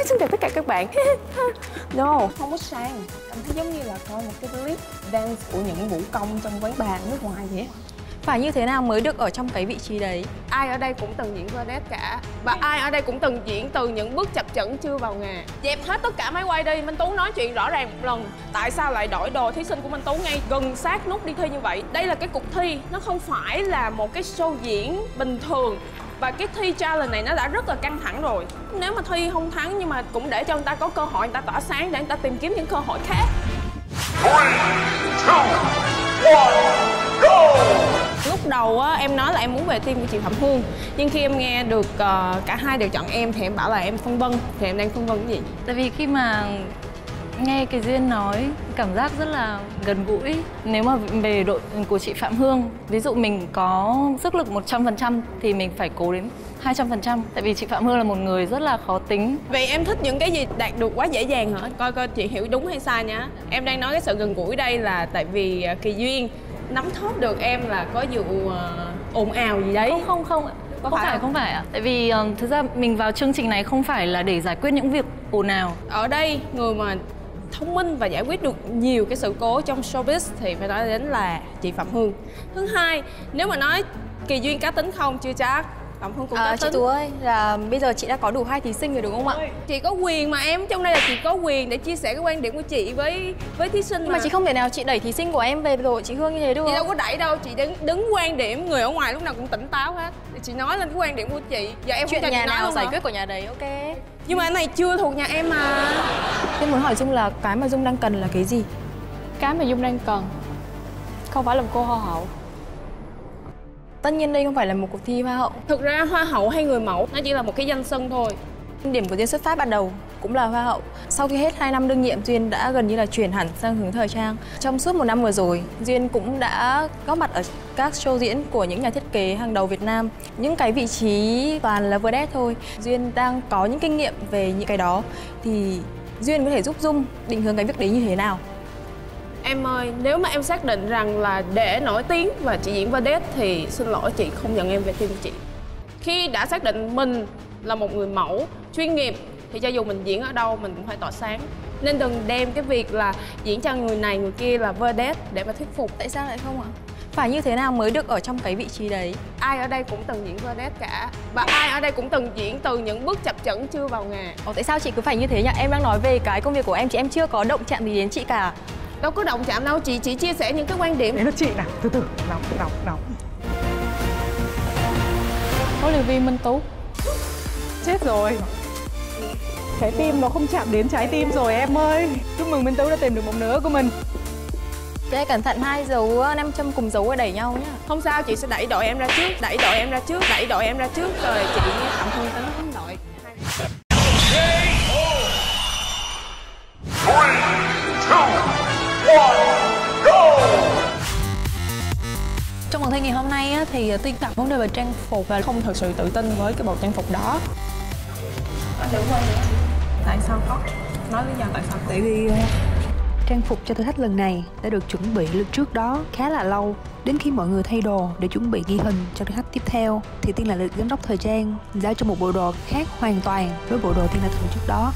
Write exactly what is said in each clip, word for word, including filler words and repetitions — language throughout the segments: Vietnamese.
Xin chào tất cả các bạn. No, không có sang. Em thấy giống như là coi một cái clip dance của những vũ công trong quán bar nước ngoài vậy. Phải như thế nào mới được ở trong cái vị trí đấy? Ai ở đây cũng từng diễn vedette cả. Và ai ở đây cũng từng diễn từ những bước chập chững chưa vào nghề. Dẹp hết tất cả máy quay đi, Minh Tú nói chuyện rõ ràng một lần. Tại sao lại đổi đồ thí sinh của Minh Tú ngay gần sát nút đi thi như vậy? Đây là cái cuộc thi, nó không phải là một cái show diễn bình thường. Và cái thi challenge này nó đã rất là căng thẳng rồi. Nếu mà thi không thắng nhưng mà cũng để cho người ta có cơ hội, người ta tỏa sáng để người ta tìm kiếm những cơ hội khác. Lúc đầu á, em nói là em muốn về team của chị Phạm Hương. Nhưng khi em nghe được uh, cả hai đều chọn em thì em bảo là em phân vân. Thì em đang phân vân cái gì? Tại vì khi mà nghe cái Duyên nói, cảm giác rất là gần gũi. Nếu mà về đội của chị Phạm Hương, ví dụ mình có sức lực một trăm phần trăm thì mình phải cố đến hai trăm phần trăm. Tại vì chị Phạm Hương là một người rất là khó tính. Vậy em thích những cái gì đạt được quá dễ dàng hả? Coi coi chị hiểu đúng hay sai nhá. Em đang nói cái sự gần gũi đây là tại vì Kỳ Duyên nắm thóp được em là có vụ uh, ồn ào gì đấy. Không không không ạ. Có không phải phải không? không phải ạ. Tại vì uh, thực ra mình vào chương trình này không phải là để giải quyết những việc ồn ào. Ở đây người mà thông minh và giải quyết được nhiều cái sự cố trong showbiz thì phải nói đến là chị Phạm Hương. Thứ hai, nếu mà nói Kỳ Duyên cá tính không, chưa chắc. Phạm Hương cũng cá À, tính. chị Tú ơi, là bây giờ chị đã có đủ hai thí sinh rồi đúng không ạ? Chị có quyền mà em, trong đây là chị có quyền để chia sẻ cái quan điểm của chị với với thí sinh. Nhưng mà, mà chị không thể nào chị đẩy thí sinh của em về rồi chị Hương như thế được Chị không? đâu có đẩy đâu, chị đứng đứng quan điểm, người ở ngoài lúc nào cũng tỉnh táo hết. Chị nói lên cái quan điểm của chị. Giờ em Chuyện không cho nhà chị nói nào luôn giải hả? quyết của nhà đấy, ok. Nhưng mà cái này chưa thuộc nhà em mà. Em muốn hỏi Dung là cái mà Dung đang cần là cái gì? Cái mà Dung đang cần không phải là một cô hoa hậu. Tất nhiên đây không phải là một cuộc thi hoa hậu. Thực ra hoa hậu hay người mẫu nó chỉ là một cái danh xưng thôi. Điểm của Duyên xuất phát ban đầu cũng là hoa hậu. Sau khi hết hai năm đương nhiệm, Duyên đã gần như là chuyển hẳn sang hướng thời trang. Trong suốt một năm vừa rồi, Duyên cũng đã góp mặt ở các show diễn của những nhà thiết kế hàng đầu Việt Nam. Những cái vị trí toàn là vedette thôi. Duyên đang có những kinh nghiệm về những cái đó. Thì Duyên có thể giúp Dung định hướng cái việc đấy như thế nào? Em ơi, nếu mà em xác định rằng là để nổi tiếng và chị diễn vedette thì xin lỗi chị không nhận em về team của chị. Khi đã xác định mình là một người mẫu chuyên nghiệp thì cho dù mình diễn ở đâu mình cũng phải tỏa sáng. Nên đừng đem cái việc là diễn cho người này người kia là vedette để mà thuyết phục. Tại sao lại không ạ? Phải như thế nào mới được ở trong cái vị trí đấy? Ai ở đây cũng từng diễn vedette cả. Và ai ở đây cũng từng diễn từ những bước chập chững chưa vào nghề. Ồ, tại sao chị cứ phải như thế nhỉ? Em đang nói về cái công việc của em, chị em chưa có động chạm gì đến chị cả. Đâu có động chạm đâu, chị chỉ chia sẻ những cái quan điểm. Đấy là chị nào, từ từ, đọc, đọc, đọc. Huấn luyện viên Minh Tú. Chết rồi. Trái tim nó không chạm đến trái tim rồi em ơi. Chúc mừng Minh Tú đã tìm được một nửa của mình. Đây cẩn thận hai dấu nam châm cùng dấu đẩy nhau nhá. Không sao, chị sẽ đẩy đội em ra trước, đẩy đội em ra trước, đẩy đội em ra trước rồi chị Phạm Hương tính đội. Trong phần thi ngày hôm nay á, thì Tuyên đặt vấn đề về trang phục và không thật sự tự tin với cái bộ trang phục đó. Anh đừng quay nữa. Tại sao có? Nói lý do tại sao? Tại vì uh, trang phục cho thử thách lần này đã được chuẩn bị lúc trước đó khá là lâu. Đến khi mọi người thay đồ để chuẩn bị ghi hình cho thử thách tiếp theo thì Tiên lại được giám đốc thời trang giao cho một bộ đồ khác hoàn toàn với bộ đồ Tiên đã thử trước đó.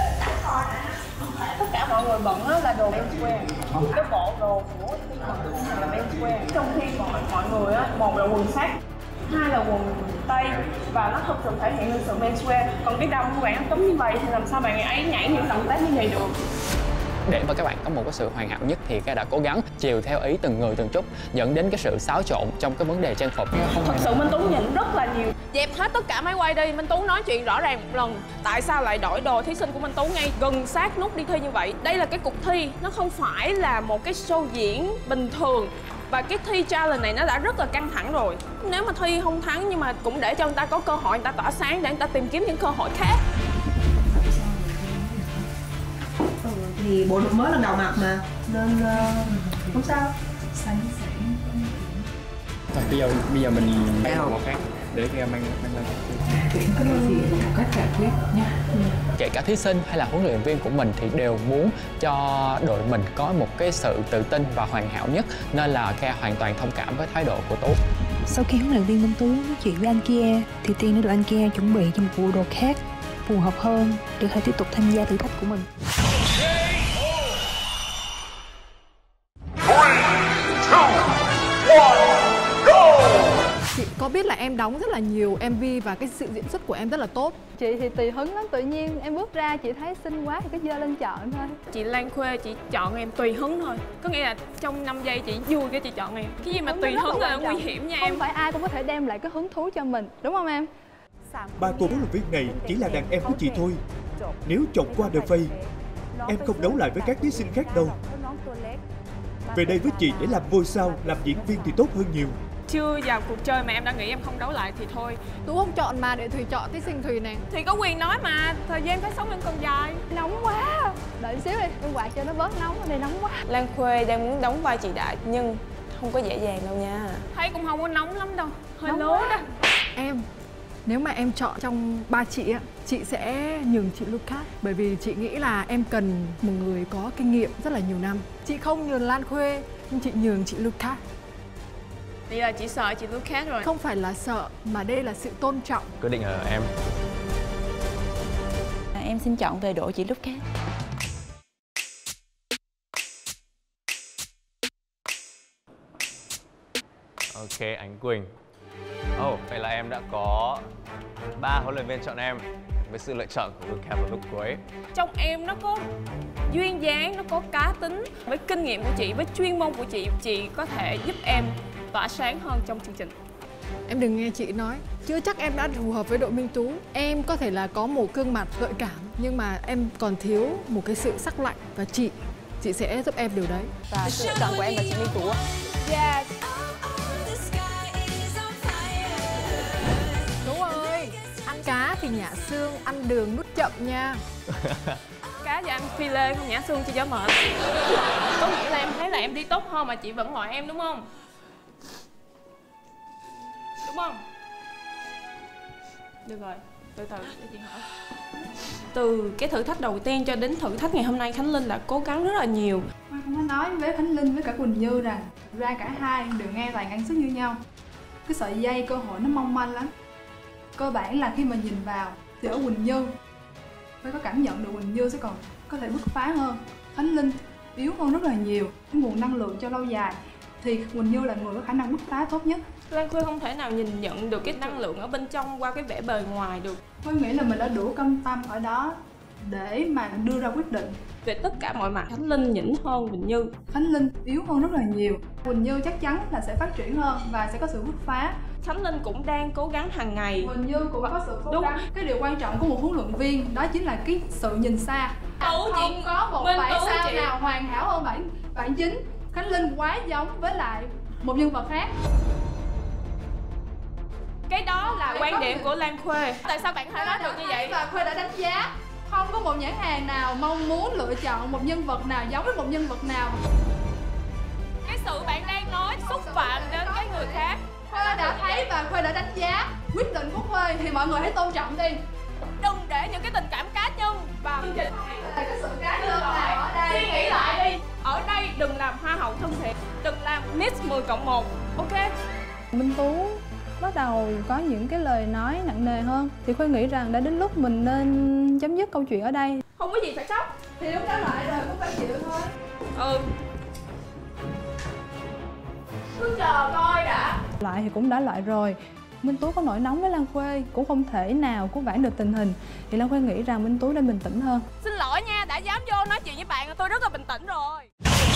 Tất cả mọi người bận là đồ menswear. Cái bộ đồ của Tiên bận là menswear. Trong khi mọi mọi người á, một là quần sắt, hai là quần tây và nó thực sự thể hiện được sự menswear. Còn cái đầm của bạn cấm như vậy thì làm sao bạn ấy nhảy những động tác như vậy được? Để mà các bạn có một cái sự hoàn hảo nhất thì cái đã cố gắng chiều theo ý từng người từng chút, dẫn đến cái sự xáo trộn trong cái vấn đề trang phục. Thật sự Minh Tú nhìn rất là nhiều. Dẹp hết tất cả máy quay đi, Minh Tú nói chuyện rõ ràng một lần. Tại sao lại đổi đồ thí sinh của Minh Tú ngay gần sát nút đi thi như vậy? Đây là cái cuộc thi, nó không phải là một cái show diễn bình thường. Và cái thi challenge này nó đã rất là căng thẳng rồi. Nếu mà thi không thắng nhưng mà cũng để cho người ta có cơ hội, người ta tỏa sáng để người ta tìm kiếm những cơ hội khác. Thì bộ đồ mới lần đầu mặc mà nên uh, không sao. Rồi, bây giờ bây giờ mình mang một khác để mang mang lên Chuyển cái gì một cách giải quyết nha. Kể cả thí sinh hay là huấn luyện viên của mình thì đều muốn cho đội mình có một cái sự tự tin và hoàn hảo nhất, nên là Kha hoàn toàn thông cảm với thái độ của Tú. Sau khi huấn luyện viên Minh Tú nói chuyện với anh kia thì Tiên đã được anh kia chuẩn bị cho một bộ đồ khác. phù hợp hơn để có thể tiếp tục tham gia thử thách của mình. Chị có biết là em đóng rất là nhiều em vê và cái sự diễn xuất của em rất là tốt. Chị thì tùy hứng lắm, tự nhiên em bước ra chị thấy xinh quá thì cứ giơ lên chọn thôi. Chị Lan Khuê chị chọn em tùy hứng thôi. Có nghĩa là trong năm giây chị vui cái chị chọn em. Cái gì mà tùy hứng là nguy hiểm nha em. Không phải ai cũng có thể đem lại cái hứng thú cho mình, đúng không em? Ba cô huấn luyện viên này chỉ là đàn em của chị thôi. Nếu chọn qua The Face, em không đấu lại với các thí sinh khác đâu. Về đây với chị để làm ngôi sao, làm diễn viên thì tốt hơn nhiều. Chưa vào cuộc chơi mà em đã nghĩ em không đấu lại thì thôi. Tú không chọn mà để Thùy chọn thí sinh Thùy nè. Thì có quyền nói mà, thời gian phải sống lên còn dài. Nóng quá. Đợi xíu đi, em quạt cho nó bớt nóng, ở đây nóng quá. Lan Khuê đang muốn đóng vai chị Đại nhưng không có dễ dàng đâu nha. Thấy cũng không có nóng lắm đâu, hơi lố đó. Em, nếu mà em chọn trong ba chị á, chị sẽ nhường chị Lucas. Bởi vì chị nghĩ là em cần một người có kinh nghiệm rất là nhiều năm. Chị không nhường Lan Khuê, nhưng chị nhường chị Lucas. Bây giờ chị sợ chị Lucas rồi. Không phải là sợ, mà đây là sự tôn trọng. Quyết định ở em. À, em xin chọn về đội chị Lucas. Ok, Ánh Quỳnh. Oh, vậy là em đã có ba huấn luyện viên chọn em với sự lựa chọn của Lucas vào lúc cuối. Trong em nó có duyên dáng, nó có cá tính. Với kinh nghiệm của chị, với chuyên môn của chị, chị có thể giúp em tỏa sáng hơn trong chương trình. Em đừng nghe chị nói, chưa chắc em đã phù hợp với đội Minh Tú. Em có thể là có một gương mặt gợi cảm, nhưng mà em còn thiếu một cái sự sắc lạnh. Và chị, chị sẽ giúp em điều đấy. Và sự lựa chọn của em là chị Minh Tú. Yes. Đúng rồi, ăn cá thì nhả xương, ăn đường nuốt chậm nha. Cá và ăn phi lê không nhả xương cho gió mệt. Có nghĩa là em thấy là em đi tốt hơn mà chị vẫn loại em đúng không? Đúng không? Được rồi, từ từ để chị hỏi. Từ cái thử thách đầu tiên cho đến thử thách ngày hôm nay, Khánh Linh đã cố gắng rất là nhiều. Tôi không có nói với Khánh Linh với cả Quỳnh Như rằng ra cả hai đều nghe tài ngang sức như nhau. Cái sợi dây cơ hội nó mong manh lắm. Cơ bản là khi mà nhìn vào thì ở Quỳnh Như phải có cảm nhận được Quỳnh Như sẽ còn có thể bứt phá hơn. Khánh Linh yếu hơn rất là nhiều. Cái nguồn năng lượng cho lâu dài thì Quỳnh Như là người có khả năng bứt phá tốt nhất. Lan Khuê không thể nào nhìn nhận được cái năng lượng ở bên trong qua cái vẻ bề ngoài được. Tôi nghĩ là mình đã đủ cam tâm ở đó để mà đưa ra quyết định. Về tất cả mọi mặt, Khánh Linh nhỉnh hơn Quỳnh Như. Khánh Linh yếu hơn rất là nhiều. Quỳnh Như chắc chắn là sẽ phát triển hơn và sẽ có sự bứt phá. Khánh Linh cũng đang cố gắng hàng ngày. Quỳnh Như cũng có sự cố gắng. Cái điều quan trọng của một huấn luyện viên đó chính là cái sự nhìn xa. Tú Không chị, có một Minh bảy Tú sao chị. nào hoàn hảo hơn bản bản chính. Khánh Linh quá giống với lại một nhân vật khác. Cái đó là quan điểm của Lan Khuê. Tại sao bạn thấy nói được như vậy? Và Khuê đã đánh giá không có một nhãn hàng nào mong muốn lựa chọn một nhân vật nào giống với một nhân vật nào. Cái sự bạn đang nói xúc phạm đến cái người khác. Khuê đã thấy và Khuê đã đánh giá quyết định của Khuê thì mọi người hãy tôn trọng đi. Đừng để những cái tình cảm cá nhân vào chương trình. Là cái sự cá nhân nào ở đây. Suy nghĩ lại đi. Ở đây đừng làm hoa hậu thân thiện, đừng làm Miss mười cộng một, ok? Minh Tú bắt đầu có những cái lời nói nặng nề hơn thì Khuê nghĩ rằng đã đến lúc mình nên chấm dứt câu chuyện ở đây. Không có gì phải khóc. Thì lúc đó lại rồi cũng phải chịu thôi. Ừ. Cứ chờ coi đã. Loại thì cũng đã loại rồi. Minh Tú có nổi nóng với Lan Khuê cũng không thể nào cứu vãn được tình hình. Thì Lan Khuê nghĩ rằng Minh Tú nên bình tĩnh hơn. Xin lỗi nha, đã dám vô nói chuyện với bạn tôi rất là bình tĩnh rồi.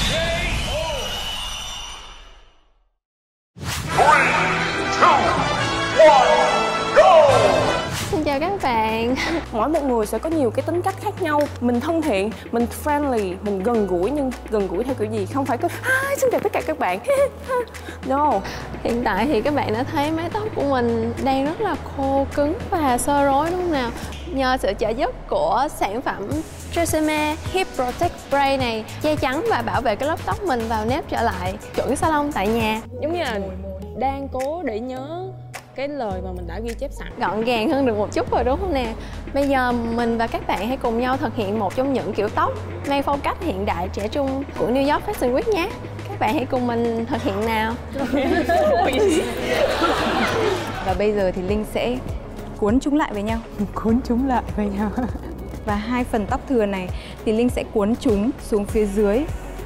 Xin chào các bạn. Mỗi một người sẽ có nhiều cái tính cách khác nhau. Mình thân thiện, mình friendly, mình gần gũi, nhưng gần gũi theo kiểu gì? Không phải cứ hi, xin chào tất cả các bạn. No. Hiện tại thì các bạn đã thấy mái tóc của mình đang rất là khô cứng và xơ rối đúng không nào? Nhờ sự trợ giúp của sản phẩm Tresemme Hip Protect Spray này che chắn và bảo vệ cái lớp tóc mình vào nếp trở lại chuẩn salon tại nhà. Giống như là đang cố để nhớ cái lời mà mình đã ghi chép sẵn. Gọn gàng hơn được một chút rồi đúng không nè? Bây giờ mình và các bạn hãy cùng nhau thực hiện một trong những kiểu tóc mang phong cách hiện đại trẻ trung của New York Fashion Week nhé. Các bạn hãy cùng mình thực hiện nào. Và bây giờ thì Linh sẽ cuốn chúng lại với nhau. Cuốn chúng lại với nhau. Và hai phần tóc thừa này thì Linh sẽ cuốn chúng xuống phía dưới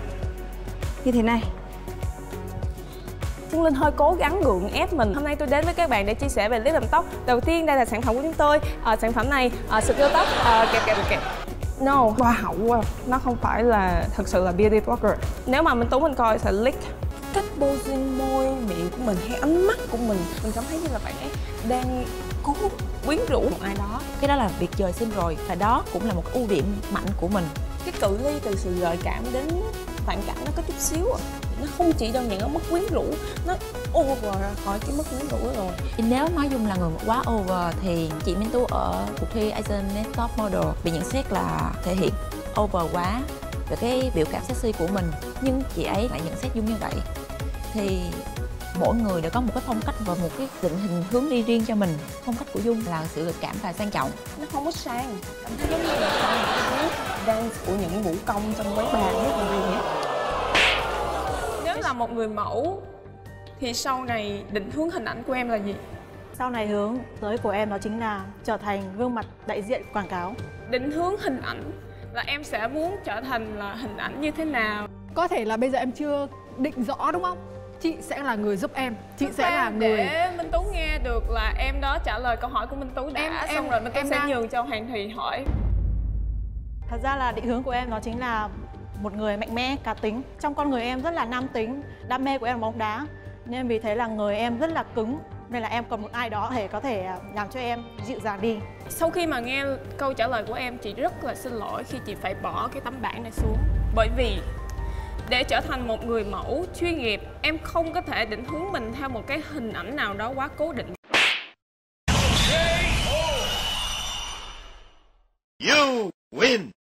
như thế này. Phương Linh hơi cố gắng gượng ép mình. Hôm nay tôi đến với các bạn để chia sẻ về clip làm tóc. Đầu tiên đây là sản phẩm của chúng tôi. À, sản phẩm này à, secure tóc à, kẹp kẹp kẹp. No, hoa hậu quá. Nó không phải là thật sự là beauty blogger. Nếu mà mình Tú mình coi sẽ lick cách posing môi, miệng của mình hay ánh mắt của mình, mình cảm thấy như là bạn ấy đang cố quyến rũ một ai đó. Cái đó là việc trời sinh rồi và đó cũng là một ưu điểm mạnh của mình. Cái cự ly từ sự gợi cảm đến phản cảm nó có chút xíu à. Nó không chỉ đơn giản ở mức quyến rũ, nó over ra khỏi cái mức quyến rũ rồi. Nếu nói chung là người quá over thì chị Minh Tú ở cuộc thi Asian Next Top Model bị nhận xét là thể hiện over quá về cái biểu cảm sexy của mình, nhưng chị ấy lại nhận xét Dung như vậy. Thì mỗi người đều có một cái phong cách và một cái định hình hướng đi riêng cho mình. Phong cách của Dung là sự gợi cảm và sang trọng. Nó không có sang, cảm thấy giống như là dance của những vũ công trong quán bar hết còn gì hết. Nếu là một người mẫu thì sau này định hướng hình ảnh của em là gì? Sau này hướng tới của em đó chính là trở thành gương mặt đại diện quảng cáo. Định hướng hình ảnh là em sẽ muốn trở thành là hình ảnh như thế nào? Có thể là bây giờ em chưa định rõ đúng không? Chị sẽ là người giúp em. Chị Giúp sẽ em là người để Minh Tú nghe được là em đó trả lời câu hỏi của Minh Tú đã. Em- Xong em- rồi Minh Tú em sẽ đang- nhường cho Hoàng Thùy hỏi. Thật ra là định hướng của em đó chính là một người mạnh mẽ, cá tính. Trong con người em rất là nam tính, đam mê của em là bóng đá. Nên vì thế là người em rất là cứng. Nên là em cần một ai đó để có thể làm cho em dịu dàng đi. Sau khi mà nghe câu trả lời của em, chị rất là xin lỗi khi chị phải bỏ cái tấm bảng này xuống. Bởi vì để trở thành một người mẫu chuyên nghiệp, em không có thể định hướng mình theo một cái hình ảnh nào đó quá cố định. You win!